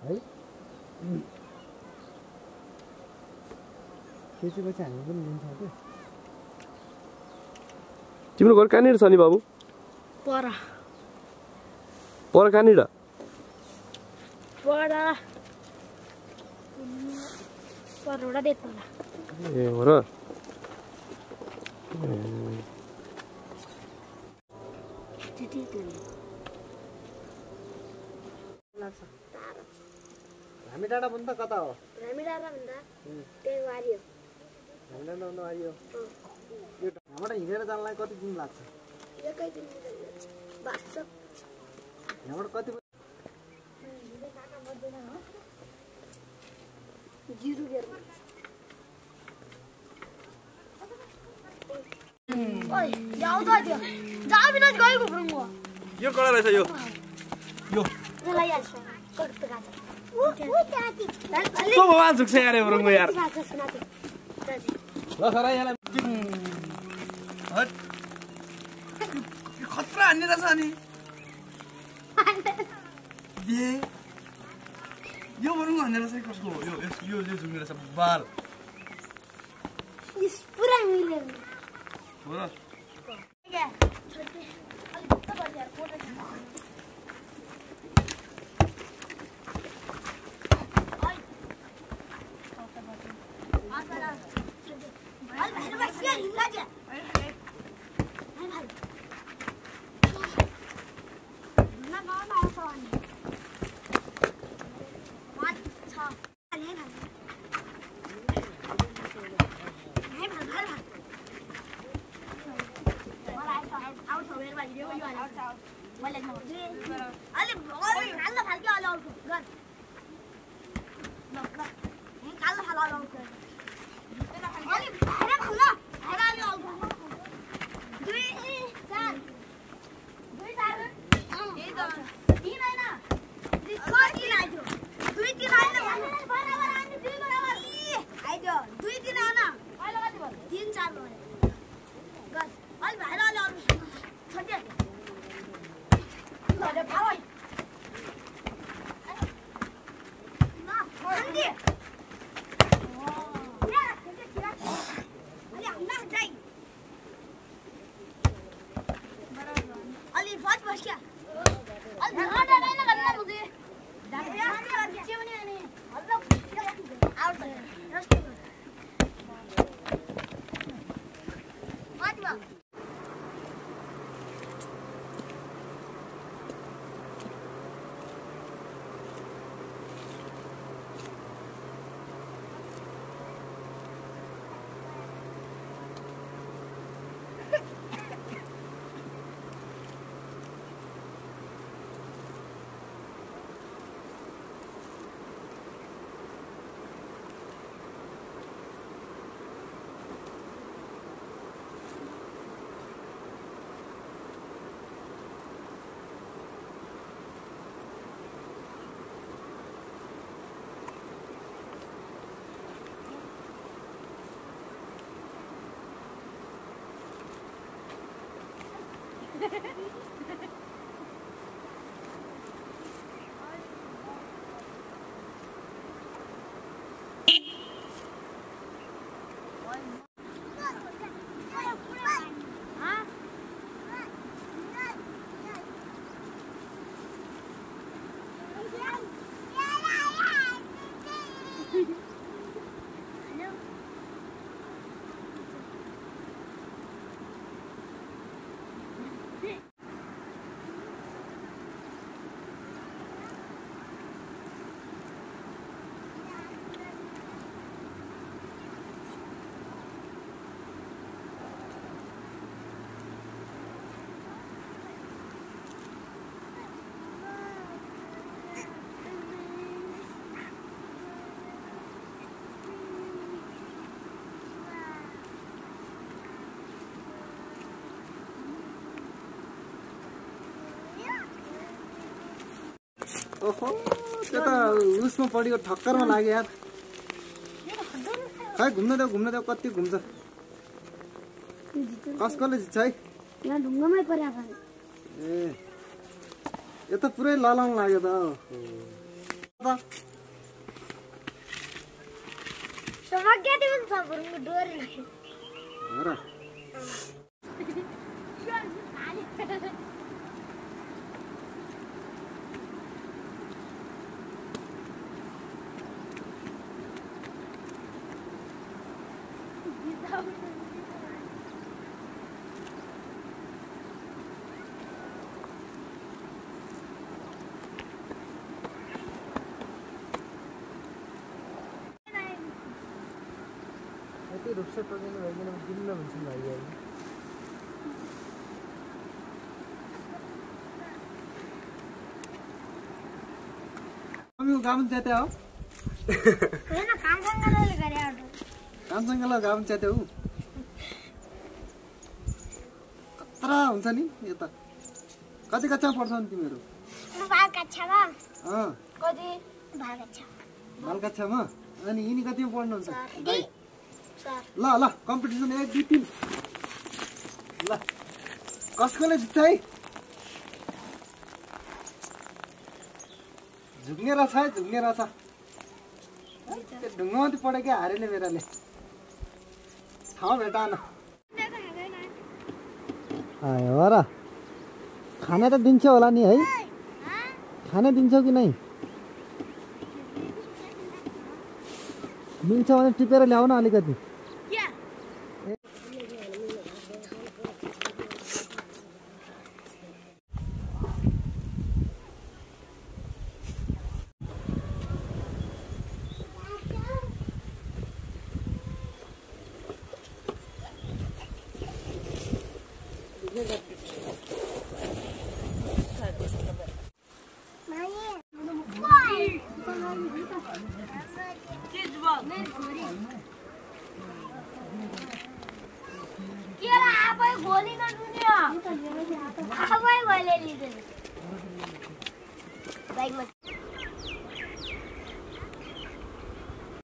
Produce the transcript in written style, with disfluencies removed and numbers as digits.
है त्यसपछि हामी पनि लिन्छौँ के तिम्रो घर कहाँनिर छ नि बाबु पर कहाँनिर परवटा देख्नुला ए हो र हामी डाँडा भन्दा कता हो हामी डाँडा भन्दा त्यही वारी हो हामी डाँडा भन्दा वारी हो यो यहाँबाट हिँडेर जानलाई कति दिन लाग्छ एकै दिन लाग्छ यहाँबाट कति जिरो गेरमा ओइ जाऊ त त्यो जाऊ बिना गएको ब्रङ्गो यो कडा रहेछ यो मलाई याद छ कस्तो गाछ उ ताती तो भगवान झुक्छ यार ब्रङ्गो यार ल सर यहाँलाई हट यो खतरा हान्ने रहेछ अनि ए यो ब्रङ्गो हान्ने रहेछ कसको हो यो झुक्ने रहेछ बाल इस पुरा मिलेन हो र क्या छोटे अलि त बजार फोटो छ ओइ आतरा भाइ भाइ बस के हिँड्ला जे भाइ ना आउँछ अनि वाट छ ले भाइ ओहो त्यो त उसमा पढेको ठक्करमा लाग्यो यार खै घुम्न देऊ कति घुम्छ कसकोले जित्छ है यहाँ ढुङ्गामै पर्या ए यो त पुरै ललाङ लाग्यो त Sebagai teman sabur mundur. Mana? Itu rusak pergi nih, lagi nih gimana macam lagi ya? Kami काम चाहते हो? होइन कामसँगले गरे आउट कामसँग ल काम चाहते हो? कत्रा हुन्छ नि यो त कति कक्षा पढ्छौ नि तिमीहरू? बाल कक्षामा कति बाल कक्षा बाल कक्षामा अनि यिनी कतिमा पढ्नुहुन्छ? सर ल ल कम्पिटिसन 1 2 3 ल कसकोले जित्छ है? झुक्ने रहेछ है झुक्ने रहेछ त्यो ढुङ्गामाथि पढेकै हारेले मेराले ठाउँ भेटाएन हो र खाना त दिन्छौ होला नि है खाना दिन्छौ कि नै मिल्छ भने टिपेर ल्याउन अलिकति Baik, Mas.